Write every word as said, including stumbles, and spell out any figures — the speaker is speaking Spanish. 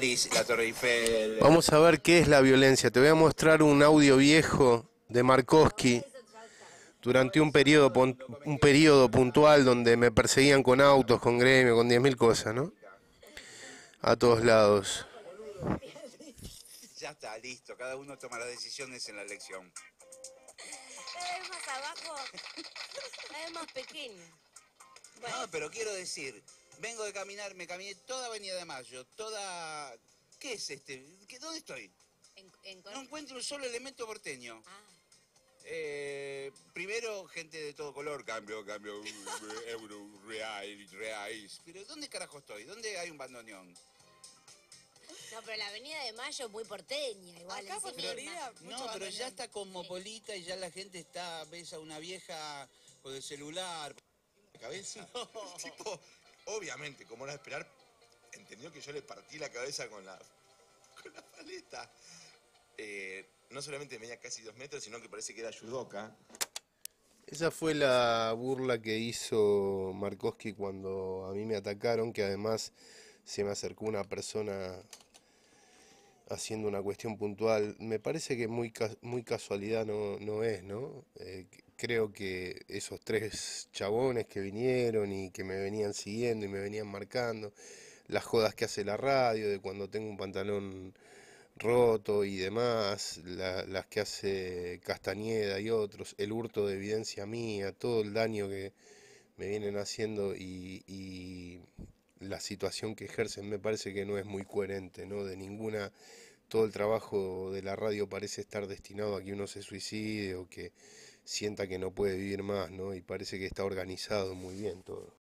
La Torre Eiffel. Vamos a ver qué es la violencia. Te voy a mostrar un audio viejo de Markovsky durante un periodo, un periodo puntual donde me perseguían con autos, con gremio, con diez mil cosas, ¿no? A todos lados. Ya está, listo. Cada uno toma las decisiones en la elección. Cada vez más abajo, cada vez más pequeño. Bueno. No, pero quiero decir, vengo de caminar, me caminé toda Avenida de Mayo, toda... ¿Qué es este? ¿Qué, ¿Dónde estoy? En, en No encuentro un solo elemento porteño. Ah. Eh, primero, gente de todo color, cambio, cambio, euro, real, reais. Pero ¿dónde carajo estoy? ¿Dónde hay un bandoneón? No, pero la Avenida de Mayo es muy porteña, igual. Acá por Florida, mucho No, pero bandoneón. ya está cosmopolita y ya la gente está, ves a una vieja con el celular. Cabeza. El tipo, obviamente, como era de esperar, entendió que yo le partí la cabeza con la, con la paleta. Eh, no solamente medía casi dos metros, sino que parece que era judoka. Esa fue la burla que hizo Markovsky cuando a mí me atacaron, que además se me acercó una persona haciendo una cuestión puntual. Me parece que muy, muy casualidad no, no es, ¿no? Eh, creo que esos tres chabones que vinieron y que me venían siguiendo y me venían marcando, las jodas que hace la radio de cuando tengo un pantalón roto y demás, la, las que hace Castañeda y otros, el hurto de evidencia mía, todo el daño que me vienen haciendo y, y la situación que ejercen me parece que no es muy coherente, ¿no? De ninguna, todo el trabajo de la radio parece estar destinado a que uno se suicide o que sienta que no puede vivir más, ¿no? Y parece que está organizado muy bien todo.